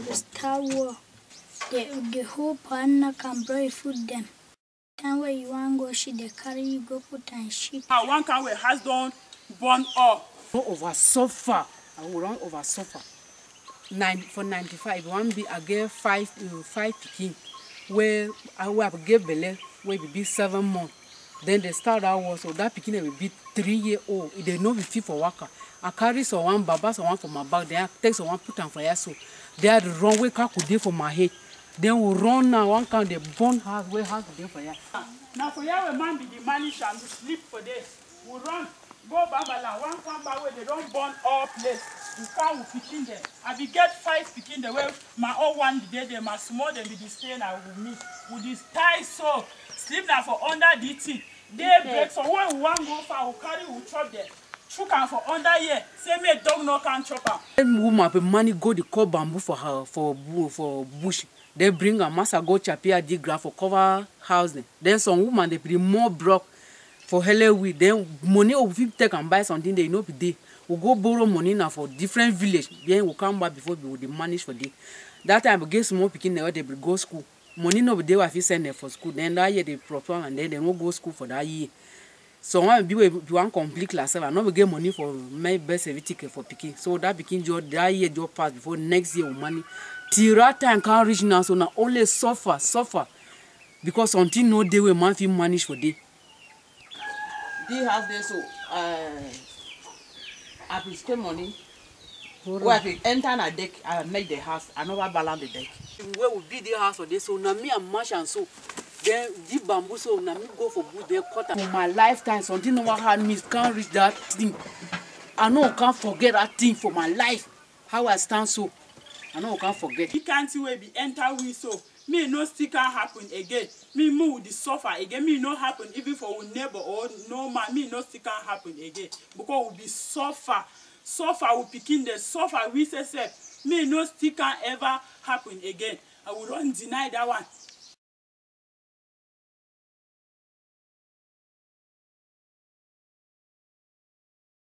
the Star War. The whole partner can bring food them. Time where you want go she they carry you go put and shit. One can where has done burn up. Over suffer. I will run over suffer. For 95, one be I gave five picking where I will give belly where we be 7 months. Then they start out war, so that picking will be 3 years old. They know we fit for worker. I carry so one baba, so one for my back. Then I take so one put on for your so. They had the wrong way car could do for my head. Then we run now one can they burn house where house could do for you. Now for your man be the man and we sleep for this. We run, go Babala, one come back where they don't burn all place. We can't picking them. I be get 5 picking the way my own one the day they my small them be the stain I will meet. With this tie so sleep now for under the tea. They break so when we want go far we carry we chop them. Shook am for under here. Say me dog no can chop am. Then woman pay money go the cut bamboo for her for bush. They bring a master go chapia dig ground for cover house. Then some woman they bring more block for hell with. Then money will take and buy something they know be we go borrow money now for different village. Then we come back before we manage for day. That time we get small picking there they go school. Money no be there if you send them for school. Then that year they proper and then they won't go school for that year. So when we want complete class 7, now we get money for my best ticket for picking. So that picking job that year job pass before next year we money. Till that time can't reach now, so now only suffer. Because until no day we man feel manage for day. They has there so I will spend money. Where I enter a deck, I make the house, I never balance the deck. Where we build the house for this, so now me and Mash and so. Then the bamboo so now me go for wood they cut. For my lifetime, something never had me can't reach that thing. I know I can't forget that thing for my life. How I stand so. I know I can't forget. You can't see where we enter we so. Me no still can happen again. Me move the suffer again. Me no happen even for our neighbor or no man. Me no still can happen again. Because we be suffer we picking the suffer we say me no still can ever happen again. I will not deny that one.